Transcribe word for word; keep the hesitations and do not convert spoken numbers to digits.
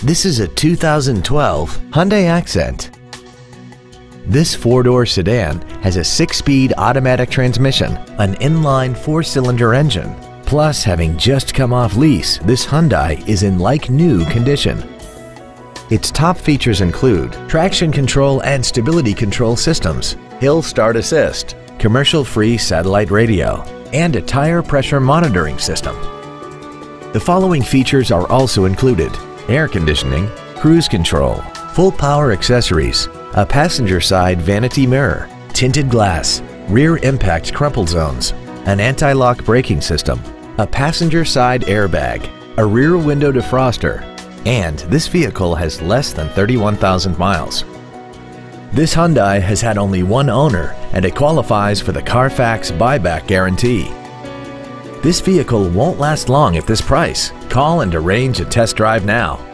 This is a two thousand twelve Hyundai Accent. This four-door sedan has a six-speed automatic transmission, an inline four-cylinder engine. Plus, having just come off lease, this Hyundai is in like-new condition. Its top features include traction control and stability control systems, hill start assist, commercial-free satellite radio, and a tire pressure monitoring system. The following features are also included: air conditioning, cruise control, full power accessories, a passenger side vanity mirror, tinted glass, rear impact crumple zones, an anti-lock braking system, a passenger side airbag, a rear window defroster, and this vehicle has less than thirty-one thousand miles. This Hyundai has had only one owner and it qualifies for the Carfax buyback guarantee. This vehicle won't last long at this price. Call and arrange a test drive now.